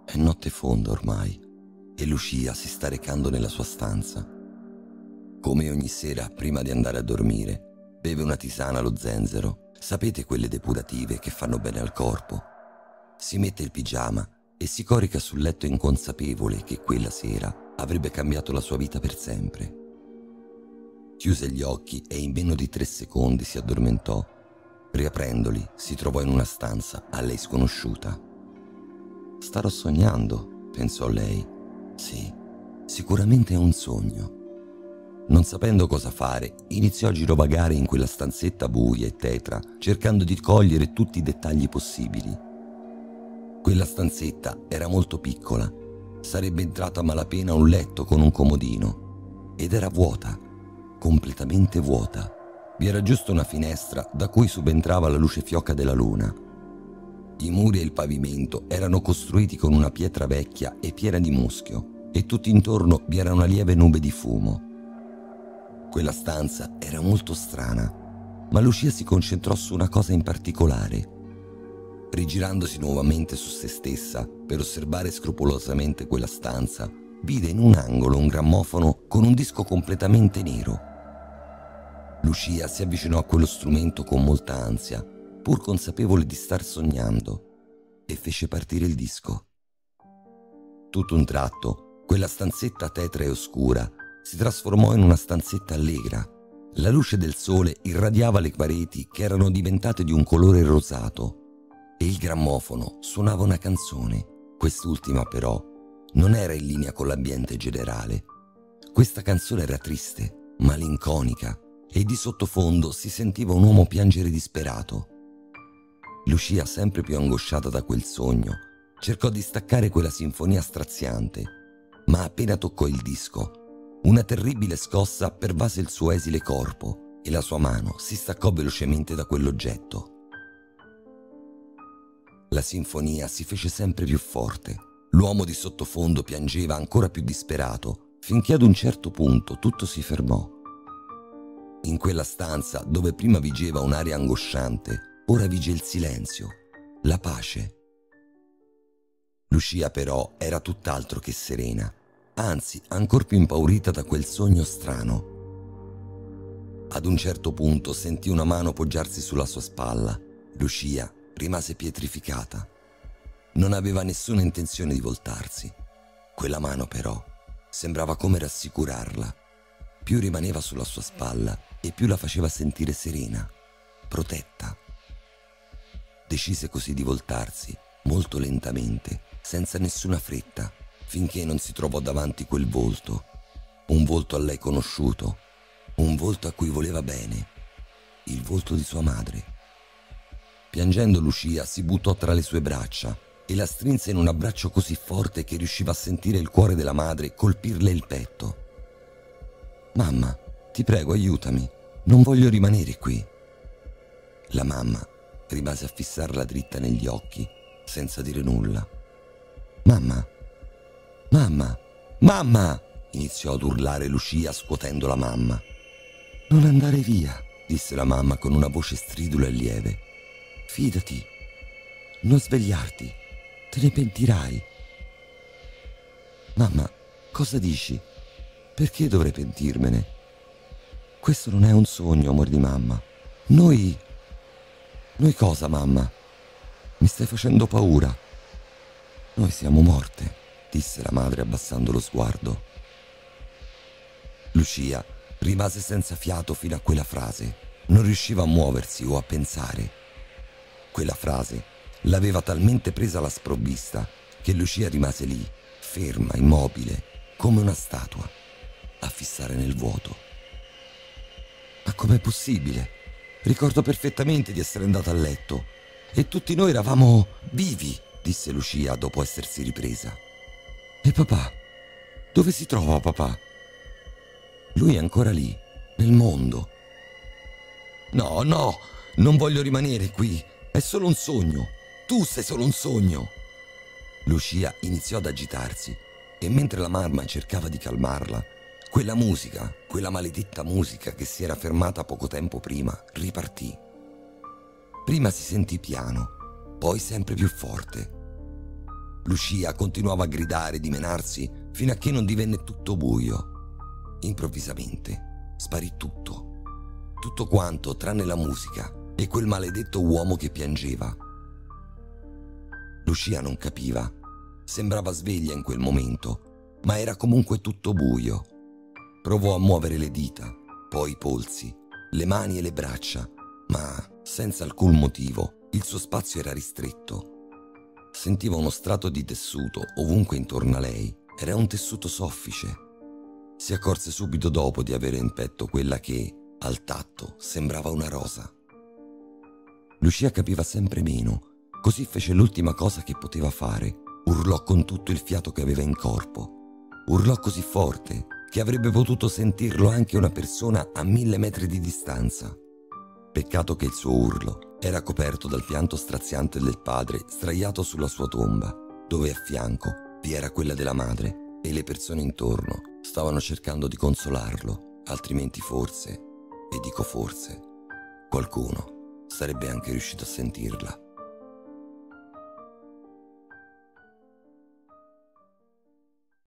È notte fonda ormai e Lucia si sta recando nella sua stanza. Come ogni sera, prima di andare a dormire, beve una tisana allo zenzero. Sapete, quelle depurative che fanno bene al corpo? Si mette il pigiama e si corica sul letto inconsapevole che quella sera avrebbe cambiato la sua vita per sempre. Chiuse gli occhi e in meno di 3 secondi si addormentò. Riaprendoli, si trovò in una stanza a lei sconosciuta. Starò sognando, pensò lei. Sì, sicuramente è un sogno. Non sapendo cosa fare, iniziò a girovagare in quella stanzetta buia e tetra, cercando di cogliere tutti i dettagli possibili. Quella stanzetta era molto piccola. Sarebbe entrata a malapena un letto con un comodino. Ed era vuota, completamente vuota. Vi era giusto una finestra da cui subentrava la luce fioca della luna. I muri e il pavimento erano costruiti con una pietra vecchia e piena di muschio, e tutto intorno vi era una lieve nube di fumo. Quella stanza era molto strana, ma Lucia si concentrò su una cosa in particolare. Rigirandosi nuovamente su se stessa per osservare scrupolosamente quella stanza, vide in un angolo un grammofono con un disco completamente nero. Lucia si avvicinò a quello strumento con molta ansia, pur consapevole di star sognando, e fece partire il disco. Tutto un tratto, quella stanzetta tetra e oscura si trasformò in una stanzetta allegra. La luce del sole irradiava le pareti che erano diventate di un colore rosato e il grammofono suonava una canzone. Quest'ultima però non era in linea con l'ambiente generale. Questa canzone era triste, malinconica e di sottofondo si sentiva un uomo piangere disperato. Lucia, sempre più angosciata da quel sogno, cercò di staccare quella sinfonia straziante, ma appena toccò il disco, una terribile scossa pervase il suo esile corpo e la sua mano si staccò velocemente da quell'oggetto. La sinfonia si fece sempre più forte. L'uomo di sottofondo piangeva ancora più disperato, finché ad un certo punto tutto si fermò. In quella stanza, dove prima vigeva un'aria angosciante, ora vige il silenzio, la pace. Lucia però era tutt'altro che serena, anzi ancor più impaurita da quel sogno strano. Ad un certo punto sentì una mano poggiarsi sulla sua spalla. Lucia rimase pietrificata. Non aveva nessuna intenzione di voltarsi. Quella mano però sembrava come rassicurarla. Più rimaneva sulla sua spalla e più la faceva sentire serena, protetta. Decise così di voltarsi, molto lentamente, senza nessuna fretta, finché non si trovò davanti quel volto, un volto a lei conosciuto, un volto a cui voleva bene, il volto di sua madre. Piangendo, Lucia si buttò tra le sue braccia e la strinse in un abbraccio così forte che riusciva a sentire il cuore della madre colpirle il petto. «Mamma, ti prego, aiutami, non voglio rimanere qui». La mamma rimase a fissarla dritta negli occhi, senza dire nulla. «Mamma, mamma, mamma!» iniziò ad urlare Lucia scuotendo la mamma. «Non andare via», disse la mamma con una voce stridula e lieve. «Fidati, non svegliarti, te ne pentirai». «Mamma, cosa dici? Perché dovrei pentirmene? Questo non è un sogno, amor di mamma. Noi cosa, mamma? Mi stai facendo paura». «Noi siamo morte», disse la madre abbassando lo sguardo. Lucia rimase senza fiato fino a quella frase. Non riusciva a muoversi o a pensare. Quella frase l'aveva talmente presa alla sprovvista che Lucia rimase lì, ferma, immobile, come una statua, a fissare nel vuoto. «Ma com'è possibile? Ricordo perfettamente di essere andata a letto e tutti noi eravamo vivi», disse Lucia dopo essersi ripresa. «E papà? Dove si trova papà?» «Lui è ancora lì, nel mondo». «No, no, non voglio rimanere qui, è solo un sogno, tu sei solo un sogno». Lucia iniziò ad agitarsi e mentre la mamma cercava di calmarla, quella musica, quella maledetta musica che si era fermata poco tempo prima, ripartì. Prima si sentì piano, poi sempre più forte. Lucia continuava a gridare e dimenarsi fino a che non divenne tutto buio. Improvvisamente sparì tutto. Tutto quanto tranne la musica e quel maledetto uomo che piangeva. Lucia non capiva. Sembrava sveglia in quel momento, ma era comunque tutto buio. Provò a muovere le dita, poi i polsi, le mani e le braccia, ma senza alcun motivo il suo spazio era ristretto. Sentiva uno strato di tessuto ovunque intorno a lei. Era un tessuto soffice. Si accorse subito dopo di avere in petto quella che, al tatto, sembrava una rosa. Lucia capiva sempre meno, così fece l'ultima cosa che poteva fare. Urlò con tutto il fiato che aveva in corpo. Urlò così forte che avrebbe potuto sentirlo anche una persona a 1000 metri di distanza. Peccato che il suo urlo era coperto dal pianto straziante del padre sdraiato sulla sua tomba, dove a fianco vi era quella della madre e le persone intorno stavano cercando di consolarlo, altrimenti forse, e dico forse, qualcuno sarebbe anche riuscito a sentirla.